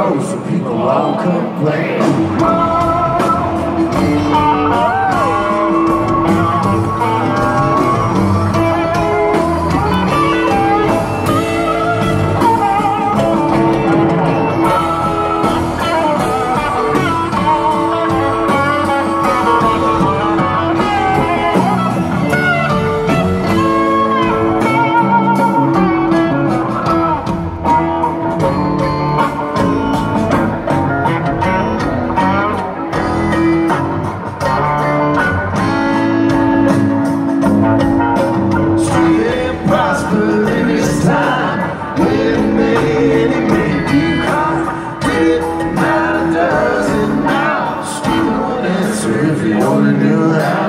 low so people won't complain. If you only knew how.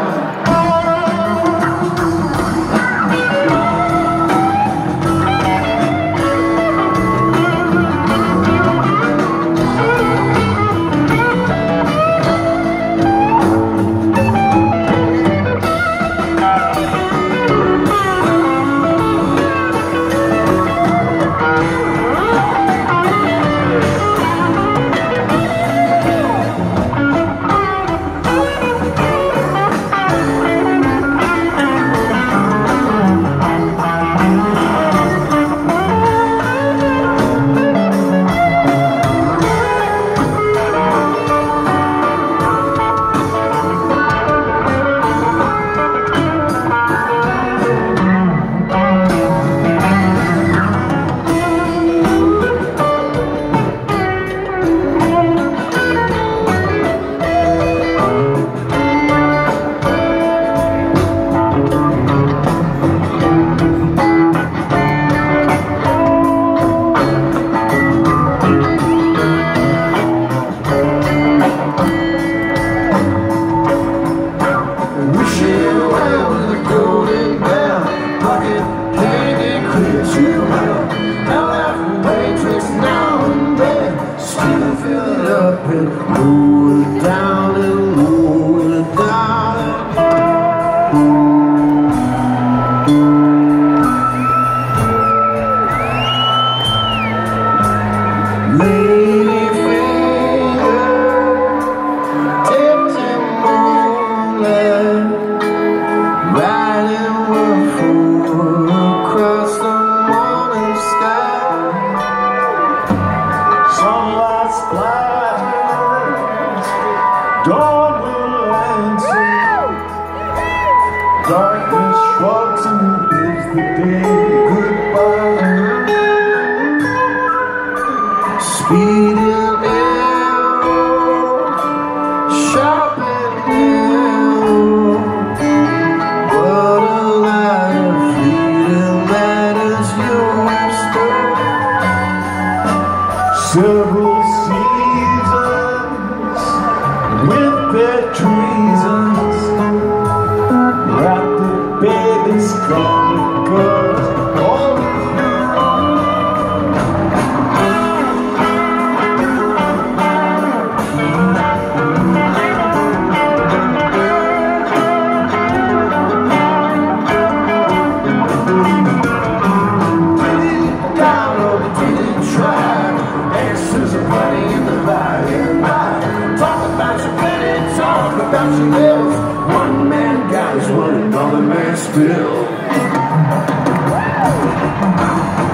Roll it down and roll it down. Lady finger dipped in moonlight, riding waterfall across the morning sky. Sunlight splash, dawn will answer. Darkness shrugs and bids the day goodbye. Speeding arrow, sharp and narrow. What a light of freedom that is your whisper. Several seasons with their treasons, wrap the baby scarlet girls all about your bills. One man got his one, another man still.